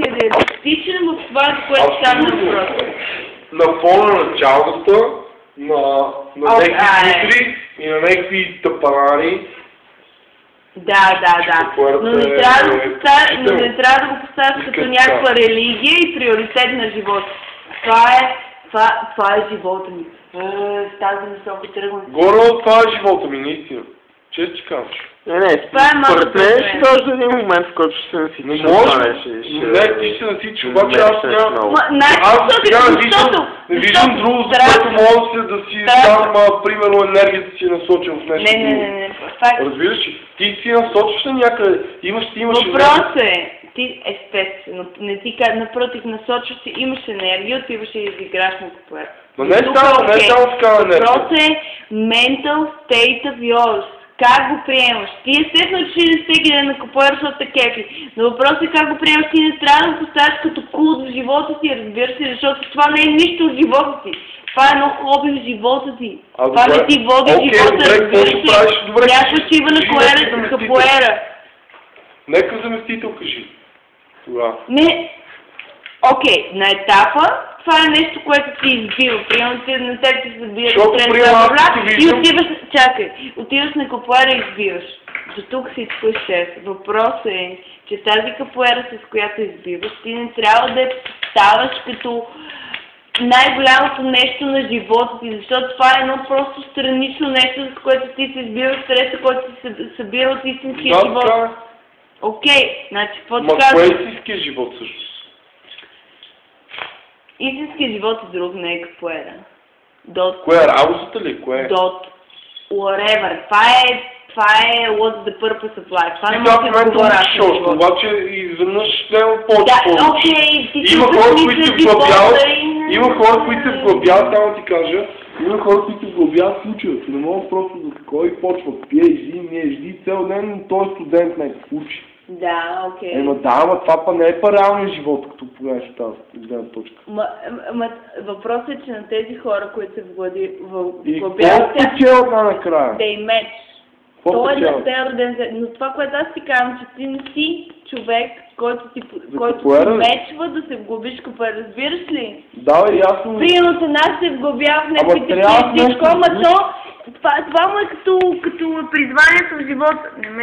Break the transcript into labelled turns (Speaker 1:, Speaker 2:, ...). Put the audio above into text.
Speaker 1: да е реалистичен в това, за което става въпрос.
Speaker 2: На фона на чалгата, на някакви мутри и на някакви тъпанари.
Speaker 1: Да. Но не трябва да го поставяш като някаква религия и приоритет на живота. Това е живота ми. В тази насока тръгвам.
Speaker 2: Горе това е живота ми, наистина. Често ти казваш.
Speaker 3: Не, според мен ще дойде до един момент, в който ще се насичиш.
Speaker 2: Не може. Не, ти ще се насичиш, обаче аз няма.
Speaker 1: Защото
Speaker 2: виждам друго, за което мога да си дам, примерно, енергията си насочен в нещо.
Speaker 1: Не.
Speaker 2: Разбираш ли? Ти си насочваш на някъде. Имаш.
Speaker 1: Въпросът е, ти естествено, напротив, насочваш си, имаш енергия, отиваш и изиграш на капуера.
Speaker 2: Но не само такава енергия.
Speaker 1: Въпросът е mental state of yours. Как го приемаш? Ти естествено, че не всеки ден на капуера, защото те кефи. Но въпросът е как го приемаш. Ти не трябва да го поставиш като култ в живота си, разбираш ли, защото това не е нищо от живота си. Това е едно хоби в живота ти. Това не ти води живота, разбираш ли. Някаква шива на капуера.
Speaker 2: Нека заместител кажи. Тогава.
Speaker 1: Не. Окей, на етапа това е нещо, което ти избива. Примерно на теб ти се забира и отиваш на капуера и избиваш. До тук всичко е чест. Въпросът е, че тази капуера, с която избиваш, ти не трябва да я ставаш като най-голямото нещо на живота ти, защото това е едно просто странично нещо, с което ти се избиваш стреса, който се събира от истинския живот. Окей, значи какво ти казваш?
Speaker 2: Кое е истинския живот всъщност?
Speaker 1: Истинския живот е друг, не е капуера.
Speaker 2: Кое е работата ли? Кое е?
Speaker 1: Whatever. Това е what's the purpose of life. Това не може да говоря аз на живота.
Speaker 2: Обаче изведнъж няма повече.
Speaker 1: Има хора, които се вглъбяват.
Speaker 2: Има хора, които се вглъбяват, само ти кажа. Има хора, които се вглъбяват в случаите. Не могат просто да кой почва. Пиеш, цял ден, той е студент някакъв учи.
Speaker 1: Да, окей.
Speaker 2: Ама това па не е реалния живот, като погледнеш тази гледна точка.
Speaker 1: Въпросът е, че на тези хора, които се вглъбяват...
Speaker 2: И какво печел накрая?
Speaker 1: They match. Той е да те е роден за... Но това, което аз ти казвам, че ти не си човек, който се мечва да се вглъбиш капуера. Разбираш ли?
Speaker 2: Да, ясно.
Speaker 1: Примерно нас се вглъбява в някакви всичко, ама това му е като призванието в живота.